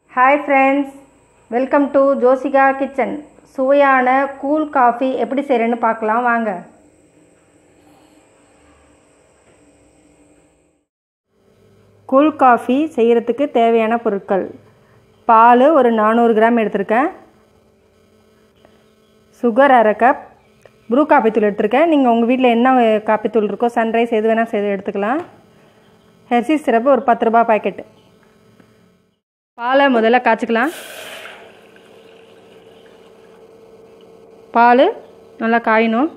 Hi friends, welcome to Joshika kitchen. சுவையான cool coffee எப்படி செய்யறேன்னு பார்க்கலாம் வாங்க. கூல் காஃபி செய்யறதுக்கு தேவையான பொருட்கள். பால் ஒரு 400 கிராம் எடுத்துருக்கேன். சுகர் அரை கப். ப்ரூ காப்பி தூள் எடுத்துருக்கேன். நீங்கள் உங்கள் வீட்டில் என்ன காப்பி தூள் இருக்கோ சன்ரைஸ் எது வேணால் செய்து எடுத்துக்கலாம். ஹெர்சி சிரப்பு ஒரு 10 ரூபாய் பாக்கெட்டு. பாலை முதல்ல காய்ச்சிக்கலாம். பால் நல்லா காயணும்.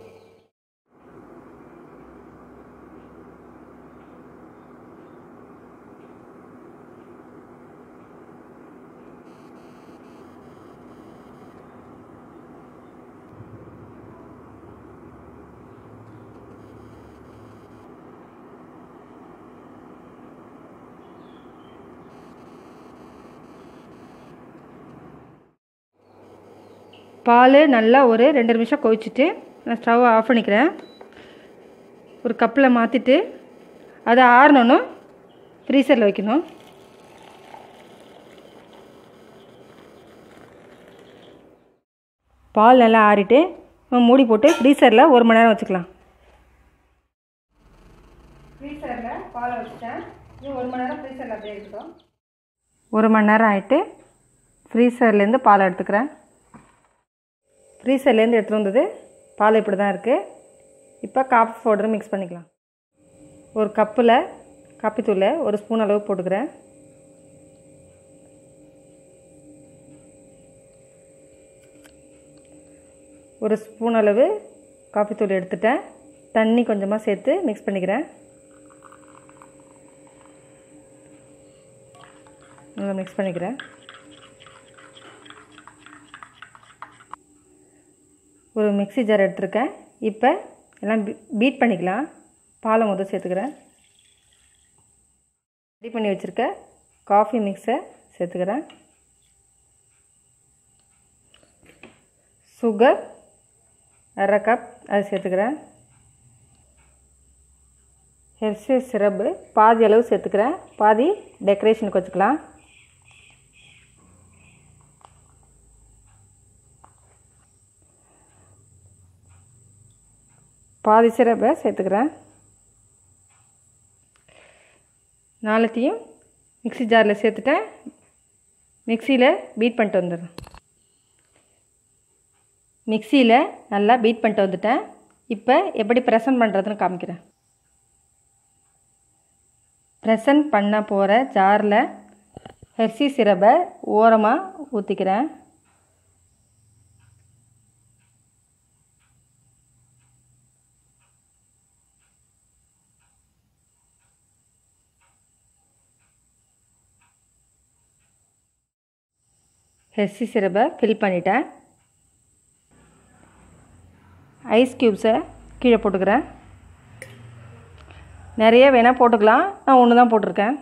பால் நல்லா ஒரு 2 நிமிஷம் கொதிச்சுட்டு நான் ஸ்டவ் ஆஃப் பண்ணிக்கிறேன். ஒரு கப்பில் மாற்றிட்டு அதை ஆறணும், ஃப்ரீசரில் வைக்கணும். பால் நல்லா ஆறிட்டு மூடி போட்டு ஃப்ரீசரில் 1 மணி நேரம் வச்சுக்கலாம். ஃப்ரீசரில் பால் வச்சுட்டேன். இது 1 மணி நேரம் ஃப்ரீசரில் அப்படியே இருக்கட்டும். 1 மணி நேரம் ஆகிட்டு ஃப்ரீசர்லேருந்து பால் எடுத்துக்கிறேன். ஃப்ரீசர்லேருந்து எடுத்துகிட்டு வந்தது பால் இப்படி தான் இருக்குது. இப்போ காஃபி பவுடர் மிக்ஸ் பண்ணிக்கலாம். ஒரு கப்பில் காப்பி தூளை 1 ஸ்பூன் அளவு போட்டுக்கிறேன். ஒரு ஸ்பூன் அளவு காஃபி தூள் எடுத்துட்டேன். தண்ணி கொஞ்சமாக சேர்த்து மிக்ஸ் பண்ணிக்கிறேன். நல்லா மிக்ஸ் பண்ணிக்கிறேன். ஒரு மிக்ஸி ஜார் எடுத்துருக்கேன். இப்போ எல்லாம் பீட் பண்ணிக்கலாம். பாலை முதல் சேர்த்துக்கிறேன். ரெடி பண்ணி வச்சுருக்க காஃபி மிக்ஸை சேர்த்துக்கிறேன். சுகர் அரை கப் அது சேர்த்துக்கிறேன். ஹெர்சி சிரப்பு பாதி அளவு சேர்த்துக்கிறேன். பாதி டெக்கரேஷனுக்கு வச்சுக்கலாம். பாதி சிரப்பை சேர்த்துக்கிறேன். நாலத்தையும் மிக்ஸி ஜாரில் சேர்த்துட்டேன். மிக்சியில் பீட் பண்ணிட்டு வந்துடுறேன். மிக்சியில் நல்லா பீட் பண்ணிட்டு வந்துட்டேன். இப்போ எப்படி ப்ரெசன்ட் பண்ணுறதுன்னு காமிக்கிறேன். ப்ரெசன்ட் பண்ண போகிற ஜாரில் ஹெர்சி சிரப்பை ஓரமாக ஊற்றிக்கிறேன். ஹெர்சி சிரப்பை ஃபில் பண்ணிட்டேன். ஐஸ் க்யூப்ஸை கீழே போட்டுக்கிறேன். நிறைய வேணால் போட்டுக்கலாம். நான் 1 தான் போட்டிருக்கேன்.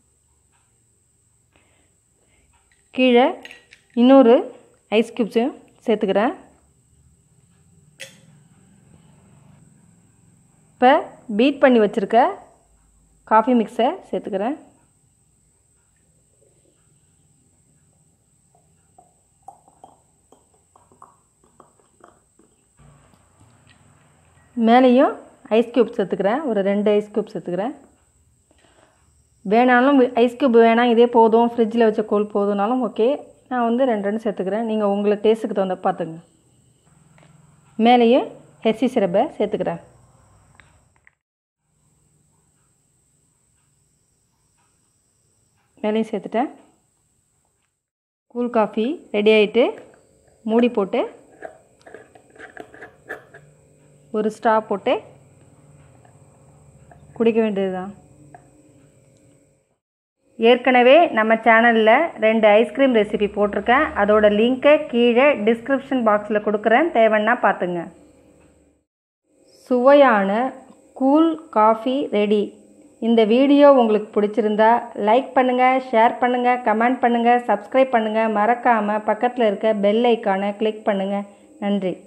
கீழே இன்னொரு ஐஸ் க்யூப்ஸையும் சேர்த்துக்கிறேன். இப்போ பீட் பண்ணி வச்சுருக்க காஃபி மிக்ஸை சேர்த்துக்கிறேன். மேலேயும் ஐஸ் க்யூப் சேர்த்துக்கிறேன். ஒரு 2 ஐஸ் க்யூப் சேர்த்துக்கிறேன். வேணாலும் ஐஸ் க்யூப் வேணாம் இதே போதும் ஃப்ரிட்ஜில் வச்ச கோல் போதும்னாலும் ஓகே. நான் வந்து 2 சேர்த்துக்கிறேன். நீங்கள் உங்களுக்கு டேஸ்ட்டுக்கு தகுந்த பார்த்துங்க. மேலேயும் ஹெர்சி சிரப்பை சேர்த்துக்கிறேன். மேலேயும் சேர்த்துட்டேன். கூல் காஃபி ரெடி ஆகிட்டு மூடி போட்டு ஒரு ஸ்ட்ரா போட்டு குடிக்க வேண்டியது தான். ஏற்கனவே நம்ம சேனலில் 2 ஐஸ்கிரீம் ரெசிபி போட்டிருக்கேன். அதோட லிங்க்கை கீழே டிஸ்கிரிப்ஷன் பாக்ஸில் கொடுக்குறேன். தேவைன்னா பார்த்துங்க. சுவையான கூல் காஃபி ரெடி. இந்த வீடியோ உங்களுக்கு பிடிச்சிருந்தா லைக் பண்ணுங்கள், ஷேர் பண்ணுங்கள், கமெண்ட் பண்ணுங்கள், சப்ஸ்கிரைப் பண்ணுங்கள். மறக்காமல் பக்கத்தில் இருக்க பெல் ஐக்கானை கிளிக் பண்ணுங்கள். நன்றி.